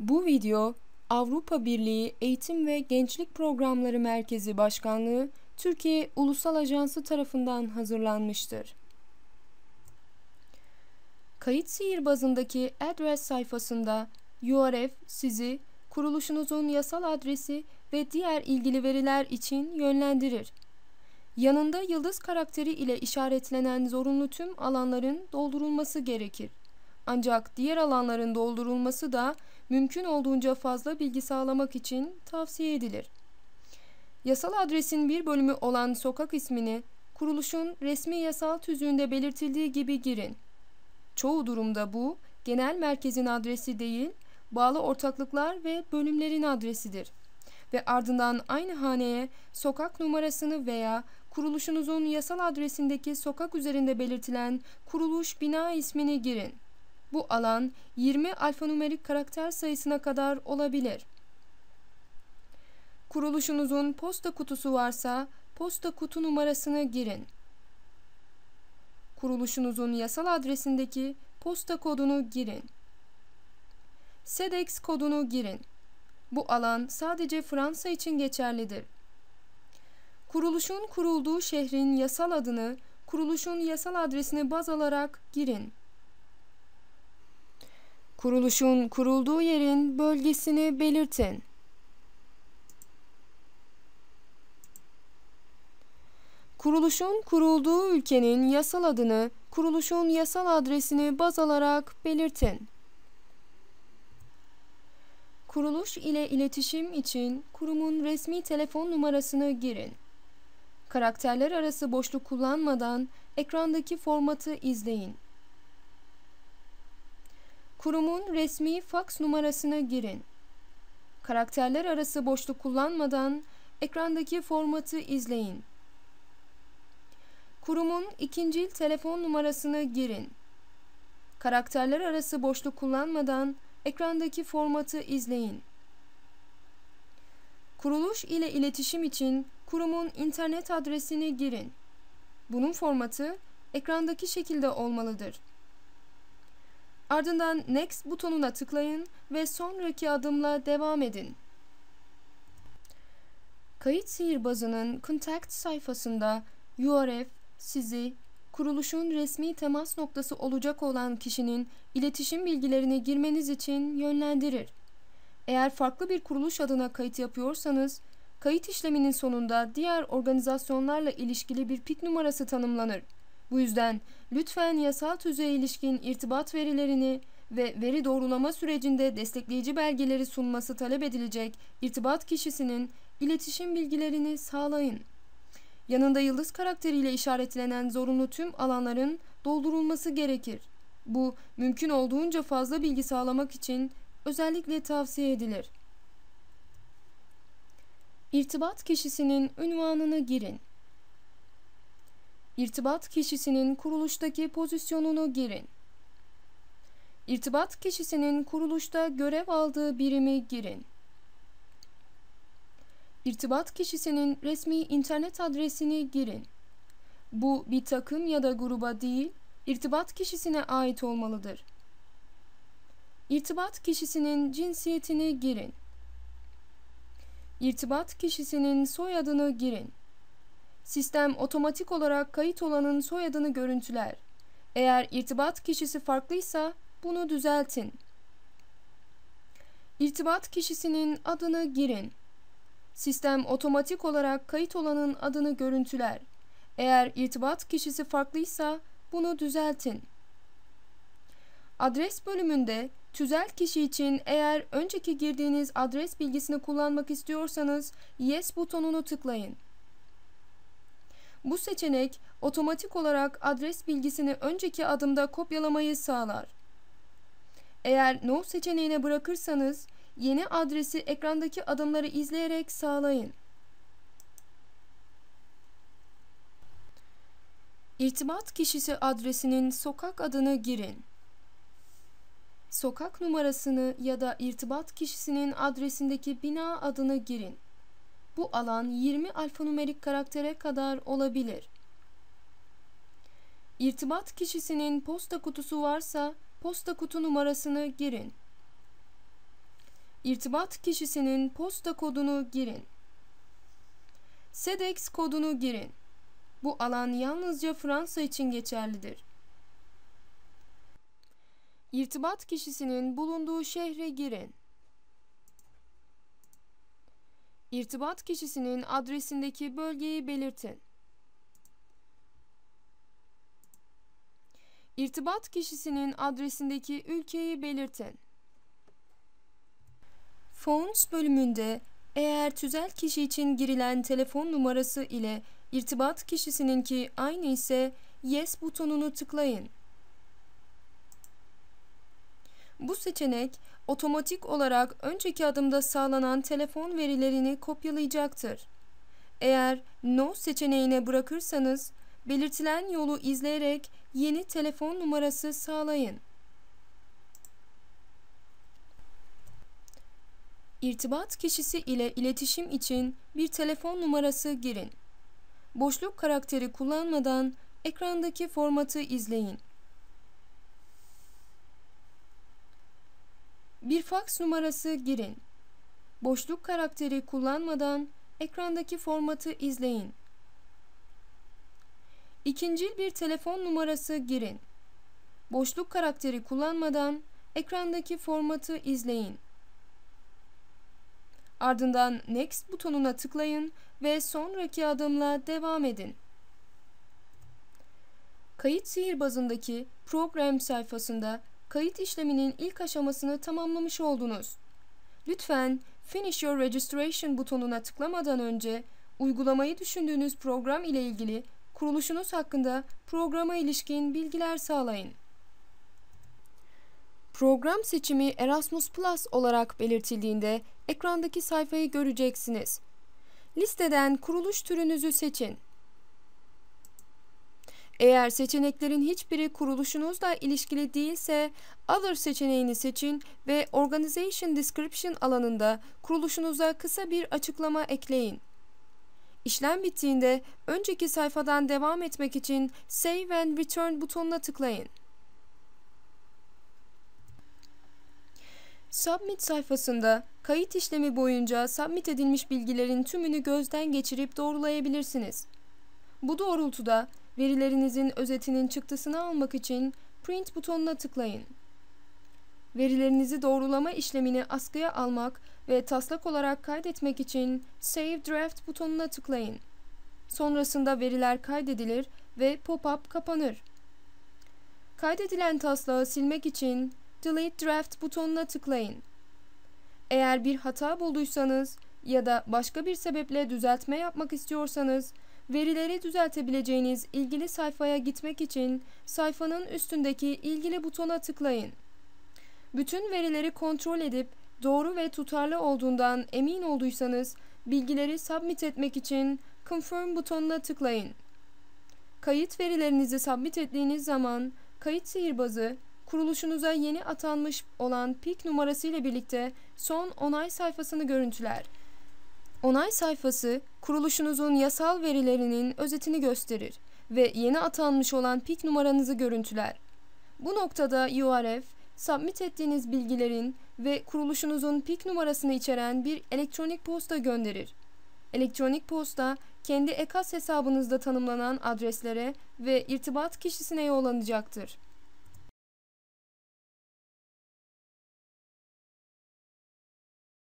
Bu video Avrupa Birliği Eğitim ve Gençlik Programları Merkezi Başkanlığı Türkiye Ulusal Ajansı tarafından hazırlanmıştır. Kayıt sihirbazındaki Address sayfasında URF sizi kuruluşunuzun yasal adresi ve diğer ilgili veriler için yönlendirir. Yanında yıldız karakteri ile işaretlenen zorunlu tüm alanların doldurulması gerekir. Ancak diğer alanların doldurulması da mümkün olduğunca fazla bilgi sağlamak için tavsiye edilir. Yasal adresin bir bölümü olan sokak ismini kuruluşun resmi yasal tüzüğünde belirtildiği gibi girin. Çoğu durumda bu, genel merkezin adresi değil, bağlı ortaklıklar ve bölümlerin adresidir. Ve ardından aynı haneye sokak numarasını veya kuruluşunuzun yasal adresindeki sokak üzerinde belirtilen kuruluş bina ismini girin. Bu alan 20 alfanumerik karakter sayısına kadar olabilir. Kuruluşunuzun posta kutusu varsa posta kutu numarasını girin. Kuruluşunuzun yasal adresindeki posta kodunu girin. SEDEX kodunu girin. Bu alan sadece Fransa için geçerlidir. Kuruluşun kurulduğu şehrin yasal adını, kuruluşun yasal adresini baz alarak girin. Kuruluşun kurulduğu yerin bölgesini belirtin. Kuruluşun kurulduğu ülkenin yasal adını, kuruluşun yasal adresini baz alarak belirtin. Kuruluş ile iletişim için kurumun resmi telefon numarasını girin. Karakterler arası boşluk kullanmadan ekrandaki formatı izleyin. Kurumun resmi faks numarasını girin. Karakterler arası boşluk kullanmadan ekrandaki formatı izleyin. Kurumun ikincil telefon numarasını girin. Karakterler arası boşluk kullanmadan ekrandaki formatı izleyin. Kuruluş ile iletişim için kurumun internet adresini girin. Bunun formatı ekrandaki şekilde olmalıdır. Ardından Next butonuna tıklayın ve sonraki adımla devam edin. Kayıt sihirbazının Contact sayfasında URF sizi kuruluşun resmi temas noktası olacak olan kişinin iletişim bilgilerini girmeniz için yönlendirir. Eğer farklı bir kuruluş adına kayıt yapıyorsanız, kayıt işleminin sonunda diğer organizasyonlarla ilişkili bir pik numarası tanımlanır. Bu yüzden lütfen yasal tüzüğe ilişkin irtibat verilerini ve veri doğrulama sürecinde destekleyici belgeleri sunması talep edilecek irtibat kişisinin iletişim bilgilerini sağlayın. Yanında yıldız karakteriyle işaretlenen zorunlu tüm alanların doldurulması gerekir. Bu mümkün olduğunca fazla bilgi sağlamak için özellikle tavsiye edilir. İrtibat kişisinin unvanını girin. İrtibat kişisinin kuruluştaki pozisyonunu girin. İrtibat kişisinin kuruluşta görev aldığı birimi girin. İrtibat kişisinin resmi internet adresini girin. Bu bir takım ya da gruba değil, irtibat kişisine ait olmalıdır. İrtibat kişisinin cinsiyetini girin. İrtibat kişisinin soyadını girin. Sistem otomatik olarak kayıt olanın soyadını görüntüler. Eğer irtibat kişisi farklıysa bunu düzeltin. İrtibat kişisinin adını girin. Sistem otomatik olarak kayıt olanın adını görüntüler. Eğer irtibat kişisi farklıysa bunu düzeltin. Adres bölümünde tüzel kişi için eğer önceki girdiğiniz adres bilgisini kullanmak istiyorsanız Yes butonunu tıklayın. Bu seçenek otomatik olarak adres bilgisini önceki adımda kopyalamayı sağlar. Eğer No seçeneğine bırakırsanız yeni adresi ekrandaki adımları izleyerek sağlayın. İrtibat kişisi adresinin sokak adını girin. Sokak numarasını ya da irtibat kişisinin adresindeki bina adını girin. Bu alan 20 alfanumerik karaktere kadar olabilir. İrtibat kişisinin posta kutusu varsa posta kutu numarasını girin. İrtibat kişisinin posta kodunu girin. SEDEX kodunu girin. Bu alan yalnızca Fransa için geçerlidir. İrtibat kişisinin bulunduğu şehre girin. İrtibat kişisinin adresindeki bölgeyi belirtin. İrtibat kişisinin adresindeki ülkeyi belirtin. Phones bölümünde eğer tüzel kişi için girilen telefon numarası ile irtibat kişisininki aynı ise Yes butonunu tıklayın. Bu seçenek otomatik olarak önceki adımda sağlanan telefon verilerini kopyalayacaktır. Eğer No seçeneğine bırakırsanız belirtilen yolu izleyerek yeni telefon numarası sağlayın. İrtibat kişisi ile iletişim için bir telefon numarası girin. Boşluk karakteri kullanmadan ekrandaki formatı izleyin. Bir faks numarası girin. Boşluk karakteri kullanmadan ekrandaki formatı izleyin. İkincil bir telefon numarası girin. Boşluk karakteri kullanmadan ekrandaki formatı izleyin. Ardından Next butonuna tıklayın ve sonraki adımla devam edin. Kayıt sihirbazındaki program sayfasında kayıt işleminin ilk aşamasını tamamlamış oldunuz. Lütfen Finish Your Registration butonuna tıklamadan önce uygulamayı düşündüğünüz program ile ilgili kuruluşunuz hakkında programa ilişkin bilgiler sağlayın. Program seçimi Erasmus Plus olarak belirtildiğinde ekrandaki sayfayı göreceksiniz. Listeden kuruluş türünüzü seçin. Eğer seçeneklerin hiçbiri kuruluşunuzla ilişkili değilse Other seçeneğini seçin ve Organization Description alanında kuruluşunuza kısa bir açıklama ekleyin. İşlem bittiğinde önceki sayfadan devam etmek için Save and Return butonuna tıklayın. Submit sayfasında kayıt işlemi boyunca submit edilmiş bilgilerin tümünü gözden geçirip doğrulayabilirsiniz. Bu doğrultuda verilerinizin özetinin çıktısını almak için Print butonuna tıklayın. Verilerinizi doğrulama işlemini askıya almak ve taslak olarak kaydetmek için Save Draft butonuna tıklayın. Sonrasında veriler kaydedilir ve pop-up kapanır. Kaydedilen taslağı silmek için Delete Draft butonuna tıklayın. Eğer bir hata bulduysanız ya da başka bir sebeple düzeltme yapmak istiyorsanız, verileri düzeltebileceğiniz ilgili sayfaya gitmek için sayfanın üstündeki ilgili butona tıklayın. Bütün verileri kontrol edip doğru ve tutarlı olduğundan emin olduysanız, bilgileri submit etmek için Confirm butonuna tıklayın. Kayıt verilerinizi submit ettiğiniz zaman, kayıt sihirbazı, kuruluşunuza yeni atanmış olan PIK numarası ile birlikte son onay sayfasını görüntüler. Onay sayfası, kuruluşunuzun yasal verilerinin özetini gösterir ve yeni atanmış olan PIK numaranızı görüntüler. Bu noktada URF, submit ettiğiniz bilgilerin ve kuruluşunuzun PIK numarasını içeren bir elektronik posta gönderir. Elektronik posta, kendi EKAS hesabınızda tanımlanan adreslere ve irtibat kişisine yollanacaktır.